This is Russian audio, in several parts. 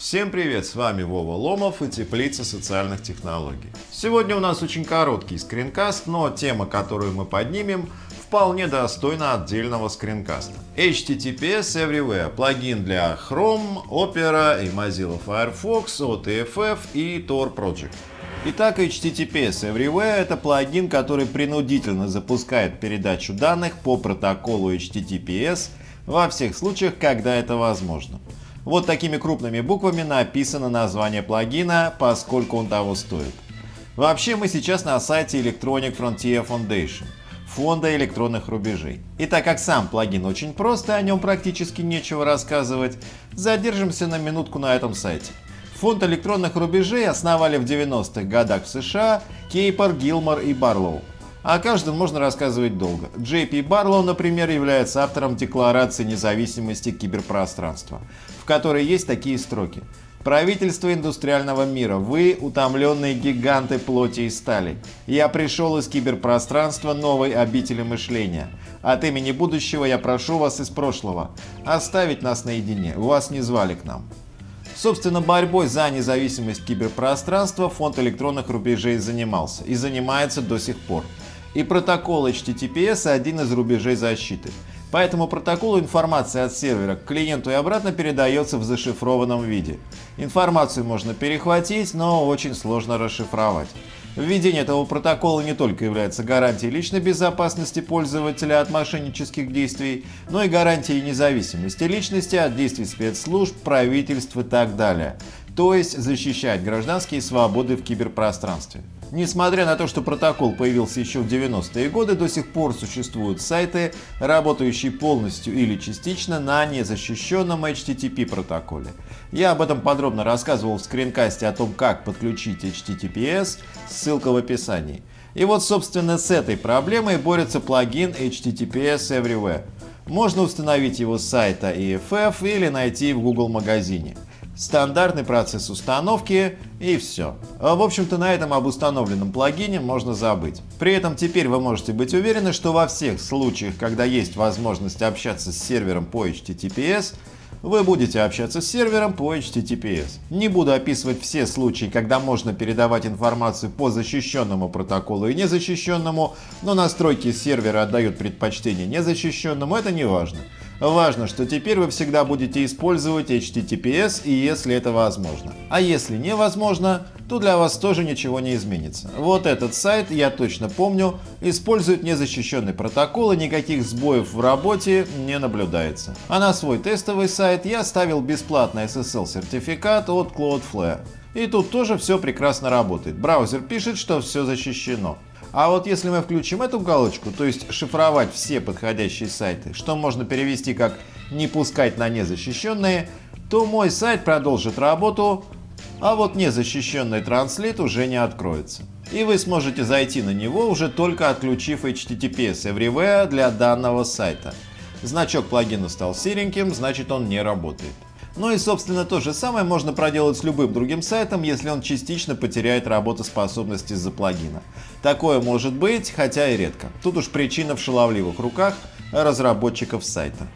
Всем привет, с вами Вова Ломов и Теплица социальных технологий. Сегодня у нас очень короткий скринкаст, но тема, которую мы поднимем, вполне достойна отдельного скринкаста. HTTPS Everywhere – плагин для Chrome, Opera и Mozilla Firefox от EFF и Tor Project. Итак, HTTPS Everywhere – это плагин, который принудительно запускает передачу данных по протоколу HTTPS во всех случаях, когда это возможно. Вот такими крупными буквами написано название плагина, поскольку он того стоит. Вообще мы сейчас на сайте Electronic Frontier Foundation, фонда электронных рубежей. И так как сам плагин очень прост, и о нем практически нечего рассказывать, задержимся на минутку на этом сайте. Фонд электронных рубежей основали в 90-х годах в США Кейпер, Гилмор и Барлоу. О каждом можно рассказывать долго. Джей Пи Барлоу, например, является автором Декларации независимости киберпространства, в которой есть такие строки. «Правительство индустриального мира, вы, утомленные гиганты плоти и стали. Я пришел из киберпространства новой обители мышления. От имени будущего я прошу вас из прошлого оставить нас наедине, вас не звали к нам». Собственно, борьбой за независимость киберпространства фонд электронных рубежей занимался и занимается до сих пор. И протокол HTTPS один из рубежей защиты. По этому протоколу информация от сервера к клиенту и обратно передается в зашифрованном виде. Информацию можно перехватить, но очень сложно расшифровать. Введение этого протокола не только является гарантией личной безопасности пользователя от мошеннических действий, но и гарантией независимости личности от действий спецслужб, правительств и так далее. То есть защищает гражданские свободы в киберпространстве. Несмотря на то, что протокол появился еще в 90-е годы, до сих пор существуют сайты, работающие полностью или частично на незащищенном HTTP протоколе. Я об этом подробно рассказывал в скринкасте о том, как подключить HTTPS, ссылка в описании. И вот, собственно, с этой проблемой борется плагин HTTPS Everywhere. Можно установить его с сайта EFF или найти в Google магазине. Стандартный процесс установки и все. В общем-то, на этом об установленном плагине можно забыть. При этом теперь вы можете быть уверены, что во всех случаях, когда есть возможность общаться с сервером по HTTPS, вы будете общаться с сервером по HTTPS. Не буду описывать все случаи, когда можно передавать информацию по защищенному протоколу и незащищенному, но настройки сервера отдают предпочтение незащищенному, это не важно. Важно, что теперь вы всегда будете использовать HTTPS, и если это возможно. А если невозможно, то для вас тоже ничего не изменится. Вот этот сайт, я точно помню, использует незащищенный протокол, и никаких сбоев в работе не наблюдается. А на свой тестовый сайт я ставил бесплатный SSL-сертификат от Cloudflare. И тут тоже все прекрасно работает. Браузер пишет, что все защищено. А вот если мы включим эту галочку, то есть шифровать все подходящие сайты, что можно перевести как «не пускать на незащищенные», то мой сайт продолжит работу, а вот незащищенный транслит уже не откроется. И вы сможете зайти на него, уже только отключив HTTPS Everywhere для данного сайта. Значок плагина стал сереньким, значит он не работает. Ну и собственно то же самое можно проделать с любым другим сайтом, если он частично потеряет работоспособность из-за плагина. Такое может быть, хотя и редко. Тут уж причина в шаловливых руках разработчиков сайта.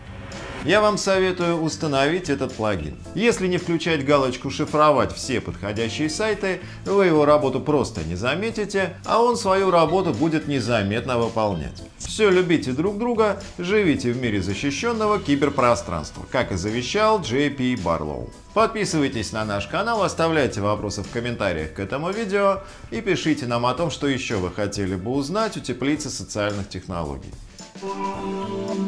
Я вам советую установить этот плагин. Если не включать галочку «Шифровать все подходящие сайты», вы его работу просто не заметите, а он свою работу будет незаметно выполнять. Все, любите друг друга, живите в мире защищенного киберпространства, как и завещал Джей Пи Барлоу. Подписывайтесь на наш канал, оставляйте вопросы в комментариях к этому видео и пишите нам о том, что еще вы хотели бы узнать у Теплицы социальных технологий.